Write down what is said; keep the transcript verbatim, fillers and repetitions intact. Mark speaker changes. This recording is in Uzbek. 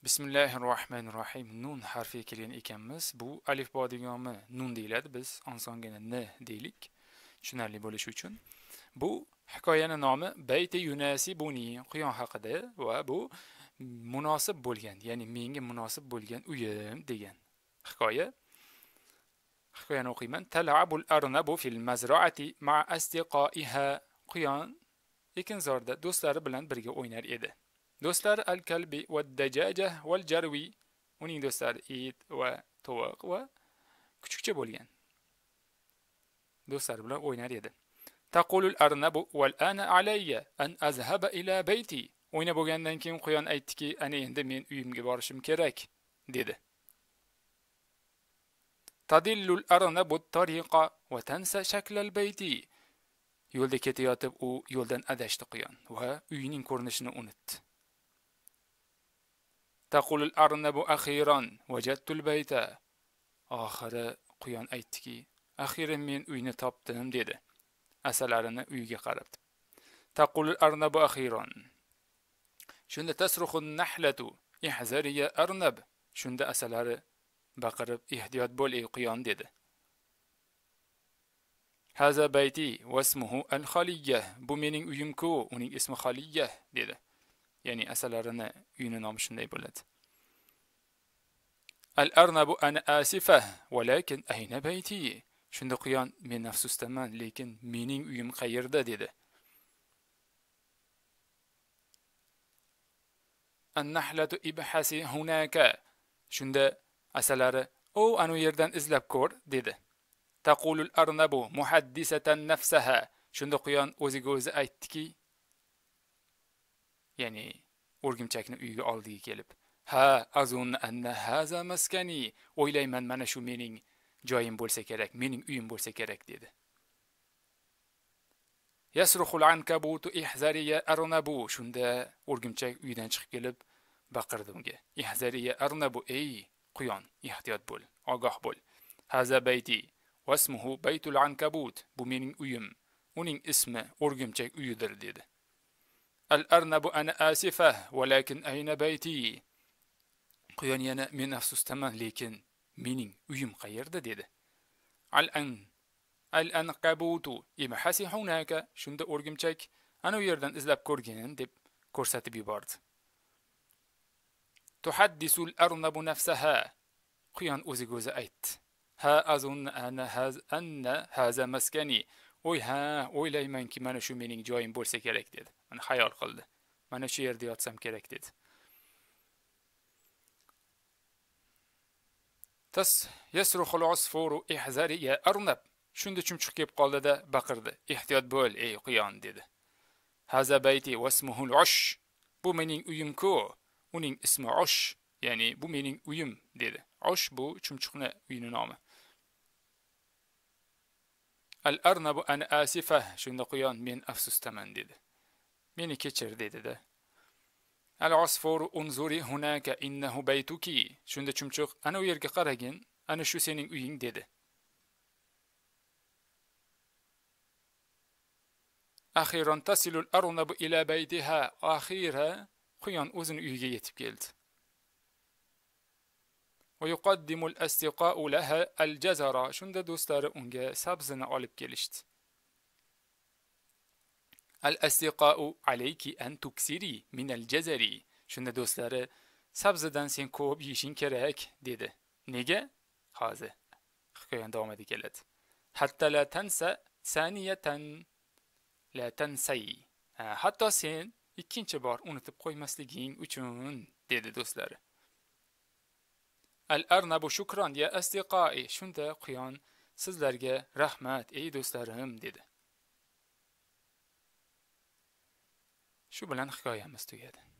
Speaker 1: Bismillahirrohmanirrohim. Nun harfi kelgan ekanmiz. Bu alifbo deganmi nun deyiladi. Biz osongina n deylik. Tushunarli bo'lishi uchun. Bu hikoyaning nomi Bayti Yunasibuni, quyon haqida va bu munosib bo'lgan, ya'ni menga munosib bo'lgan uyim degan hikoya. Hikoyani o'qiyman. Tal'abul arnabu fil mazra'ati ma'a asdiqaiha. Quyon ekinzorda do'stlari bilan birga o'ynar edi. Do'stlari al-kalbi va dajaja val jarwi. Uning do'stlari it va tovuq va kuchukcha bo'lgan. Do'stlari bilan o'ynar edi. Taqulul arnabu val ana alayya an azhaba ila bayti. O'yna bo'lgandan keyin quyon aytdiki, ana endi men uyimga borishim kerak dedi. Tadillul arnabu tariqa va tansa shaklal bayti. Yo'lda ketayotib u yo'ldan adashdi quyon va uyining ko'rinishini unutdi. Taqulul arnabu akhiran wajadtul bayta. Oxiri quyon aytdiki, "Axiyran men uyni topdim" dedi. Asalarini uyiga qarab. Taqulul arnabu akhiran. Shunda tasruxun nahlatu ihzari ya arnab. Shunda asalari baqirib, "Ehtiyot bo'l ey quyon" dedi. Haza bayti wasmuhu al-Khaliyah. Bu mening uyim-ku, uning ismi Khaliyah dedi. Ya'ni asalarini uyini nomi shunday bo'ladi. Al-arnabu ana asifah, walakin ayna bayti. Shunda quyon, men afsusdaman, lekin mening uyim qayerda dedi. An-nahlatu ibhasi hunaka. Shunda asalari, "O, anu yerdan izlab ko'r" dedi. Taqulul arnabu muhaddisatan nafsaha. Shunda quyon o'ziga o'zi aytdiki, ya'ni o'rgimchakni uyiga oldiga kelib, "Ha, azun anna haza maskani." O'ylayman, mana shu mening joyim bo'lsa kerak, mening uyim bo'lsa kerak dedi. Yasruxul ankabutu ihzari ya arnabu. Shunda o'rgimchak uydan chiqib kelib baqirdi unga. Ihzari ya arnabu, ey quyon, ehtiyot bo'l, ogoh bo'l. Haza bayti wasmuhu baytul ankabut. Bu mening uyim, uning ismi o'rgimchak uyidir dedi. Al-arnabu ana asifah, walakin ayna bayti. Quyon yana, men afsusdaman, lekin mening uyim qayerda dedi. Al-an al-ankabutu ibhasi hunaka. Shunda o'rgimchak, ana u yerdan izlab ko'rgin deb ko'rsatib yubordi. Tuhaddisul arnabu nafsaha. Quyon o'ziga o'zi aytdi. Ha azun ana haz anna haza maskani. O'y ha, o'ylaymanki mana shu mening joyim bo'lsa kerak dedi. Mana xayol qildi. Mana shu yerda yotsam kerak dedi. Tas yasruxul usfuru ihzari ya arnab. Shunda chumchuq kelib qoldida baqirdi. Ehtiyot bo'l ey quyon dedi. Haza bayti wasmuhul ush. Bu mening uyim-ku, uning ismi ush, ya'ni bu mening uyim dedi. Ush bu chumchuqning uyining nomi. Al-arnabu ana asifah. Shunda quyon, men afsusdaman dedi. Meni kechir dedi-da. Al-usfuru unzuri hunaka innahu baytuki. Shunda chumchuq, ana u yerga qaragin, ana shu sening uying dedi. Akhiran tasilul arnabu ila baytiha. Akhira quyon o'zini uyiga yetib keldi. Va yuqaddimu al-asdiqa'u laha al-jazara. Shunda do'stlari unga sabzini olib kelishdi. Al-asdiqa'u alayki an tuksiri min al-jazari. Shunda do'stlari, sabzidan sen ko'p yeyishing kerak dedi. Nega? Hozir hikoya davomida keladi. Hatta la tansa saniyatan la tansay. Hatto sen ikkinchi bor unutib qo'ymasliging uchun dedi do'stlari. Al-arnabu shukran ya asdiqai. Shunda quyon, sizlarga rahmat ey do'stlarim dedi. Shu bilan hikoyamiz tugadi.